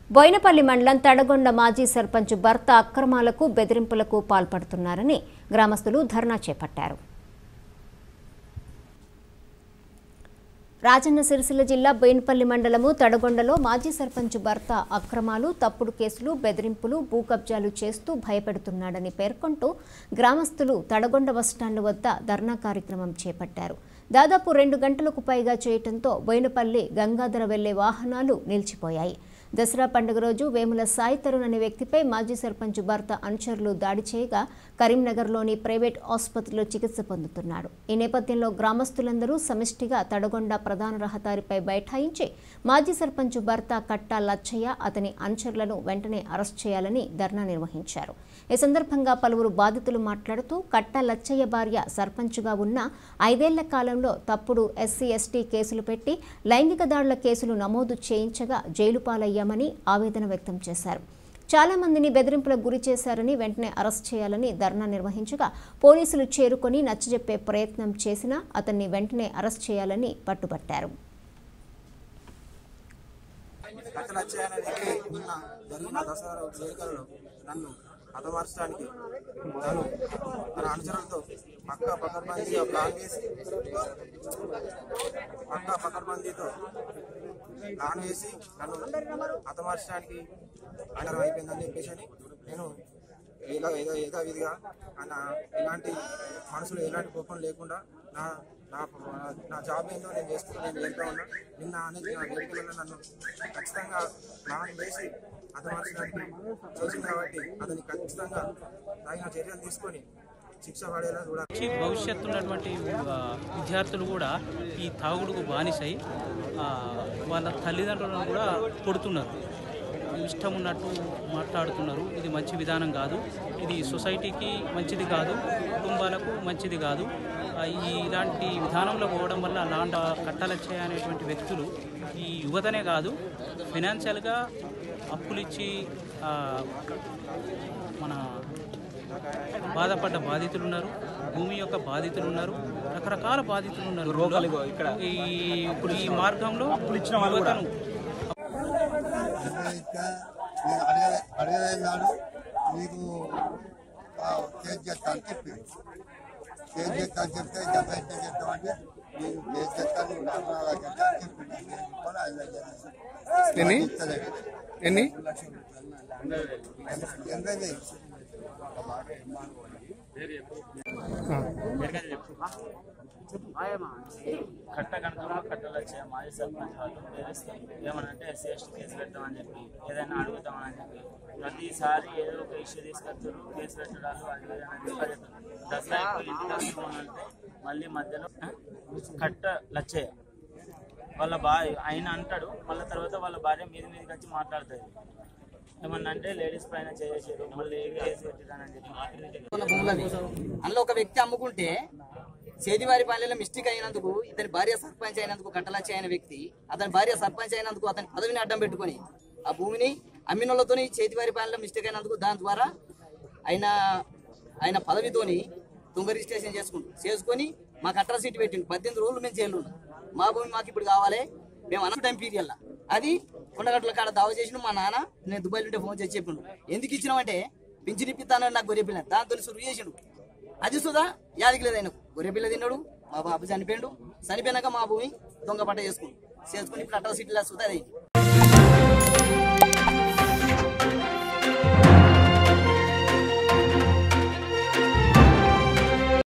బోయినపల్లి మండలం తడగొండ మాజీ సర్పంచ్ భర్త అక్రమాలకు బెదిరింపులకు పాల్పడుతున్నారని గ్రామస్తులు ధర్నా చేపట్టారు. రాజన్న సిరిసిల్ల జిల్లా బోయినపల్లి మండలము తడగొండలో మాజీ సర్పంచ్ భర్త అక్రమాలు, తప్పుడు కేసులు, బెదిరింపులు, భూ కబ్జాలు చేస్తూ భయపెడుతున్నాడని పేర్కొంటూ గ్రామస్తులు తడగొండ బస్టాండ్ వద్ద ధర్నా కార్యక్రమం చేపట్టారు. దాదాపు 2 గంటలకు పైగా చేయటంతో బోయినపల్లి గంగాధర వెళ్లే వాహనాలు నిలిచిపోయాయి. దసరా పండుగ రోజు వేముల సాయి తరుణ్ అనే వ్యక్తిపై మాజీ సర్పంచ్ భర్త అనుచరులు దాడి చేయగా కరీంనగర్లోని ప్రైవేట్ ఆసుపత్రిలో చికిత్స పొందుతున్నాడు. ఈ నేపథ్యంలో గ్రామస్తులందరూ సమిష్టిగా తడగొండ ప్రధాన రహదారిపై బైఠాయించి మాజీ సర్పంచ్ భర్త కట్టా లచ్చయ్య, అతని అనుచరులను వెంటనే అరెస్ట్ చేయాలని ధర్నా నిర్వహించారు. ఈ సందర్భంగా పలువురు బాధితులు మాట్లాడుతూ కట్టా లచ్చయ్య భార్య సర్పంచ్గా ఉన్న 5 ఏళ్ల కాలంలో తప్పుడు ఎస్సీ ఎస్టీ కేసులు పెట్టి లైంగిక దాడుల కేసులు నమోదు చేయించగా జైలు పాలయ్యామని ఆవేదన వ్యక్తం చేశారు. చాలా మందిని బెదిరింపులకు గురి చేశారని వెంటనే అరెస్ట్ చేయాలని ధర్నా నిర్వహించగా పోలీసులు చేరుకొని నచ్చజెప్పే ప్రయత్నం చేసినా అతన్ని వెంటనే అరెస్ట్ చేయాలని పట్టుబట్టారు. హతమార్చడానికి తను తన అనుచరులతో పకడ్బందీతో ప్లాన్ వేసి నన్ను హతమార్చడానికి ఆధారం అయిపోయిందని చెప్పేసి నేను యథావిధిగా ఎలాంటి మనసులో ఎలాంటి కోపం లేకుండా నా జాబ్ ఏందో నేను నేను వెళ్తా ఉన్నా. నిన్న అనేది నా వేడుకలలో నన్ను ఖచ్చితంగా ప్లాన్ వేసి హతమార్చడానికి చూసింది కాబట్టి అతన్ని ఖచ్చితంగా తగిన చర్యలు తీసుకొని శిక్ష పడేలా చూడాలి. భవిష్యత్తు ఉన్నటువంటి విద్యార్థులు కూడా ఈ తాగుడుకు బానిసై వాళ్ళ తల్లిదండ్రులను కూడా కొడుతున్నారు, ఇష్టం ఉన్నట్టు మాట్లాడుతున్నారు. ఇది మంచి విధానం కాదు, ఇది సొసైటీకి మంచిది కాదు, కుటుంబాలకు మంచిది కాదు. ఇలాంటి విధానంలో పోవడం వల్ల అలాంటి కట్టాలచ్చయ్య అనేటువంటి వ్యక్తులు ఈ యువతనే కాదు, ఫైనాన్షియల్గా అప్పులిచ్చి మన బాధపడ్డ బాధితులు ఉన్నారు, భూమి యొక్క బాధితులు ఉన్నారు, రకరకాల బాధితులు ఉన్నారు. ఇప్పుడు ఈ మార్గంలో యువతను అడగలేనాడు మీకు కేసు చేస్తాను చెప్తే జబైతే చెప్తామంటే నేను కేసు చేస్తాను ఎన్ని కట్ట కనుక కట్టలు వచ్చే మాజీ సర్పంచ్ వాళ్ళు బెదిరిస్తారు. ఏమనంటే ఎస్సీ ఎస్టీ కేసు పెడతామని చెప్పి, ఏదైనా అడుగుతామని చెప్పి ప్రతిసారి ఏదో ఒక ఇష్యూ తీసుకొచ్చారు, కేసు పెట్టడాలు అది ఏదైనా దసరా ఇంటికి వస్తామనంటే మళ్ళీ మధ్యలో కట్ట లచ్చయ్య వాళ్ళ భార్య ఆయన అంటాడు, మళ్ళీ తర్వాత వాళ్ళ భార్య మీదకి వచ్చి మాట్లాడుతుంది. ఏమన్నా అంటే లేడీస్ పైన చేసేసారు, మళ్ళీ కేసు పెట్టానని చెప్పి. అందులో ఒక వ్యక్తి అమ్ముకుంటే సేదివారి పల్లెలో మిస్టేక్ అయినందుకు, ఇతని భార్య సర్పంచ్ అయినందుకు, కట్టలచ్చ అయిన వ్యక్తి అతని భార్య సర్పంచ్ అయినందుకు అతని పదవిని అడ్డం పెట్టుకొని ఆ భూమిని అమ్మినోళ్లతో చేతివారి పల్లెలో మిస్టేక్ అయినందుకు దాని ద్వారా ఆయన పదవితోని దొంగ రిజిస్ట్రేషన్ చేసుకొని మాకు అట్రా సీట్ పెట్టిండు. 18 రోజులు మేము జైలు ఉన్నాం. మా భూమి మాకు ఇప్పుడు కావాలి, మేము అన్న టైం పీరియడ్లా అది కొండగట్ల కాడ దావా చేసిన మా నాన్న. నేను దుబాయ్ ఉంటే ఫోన్ చేసి చెప్పిండు, ఎందుకు ఇచ్చినామంటే పింఛన్ ఇప్పిస్తానని నాకు గొర్రె పిల్ల, దాంతో సురు చేసిండు. అది సుధా యాదికి లేదు, ఆయనకు గొర్రె పిల్ల తిన్నాడు, మా బాబు చనిపోయాడు. చనిపోయినాక మా భూమి దొంగ పంట చేసుకుని ఇప్పుడు అట్లా సీట్లా సుధా అయింది.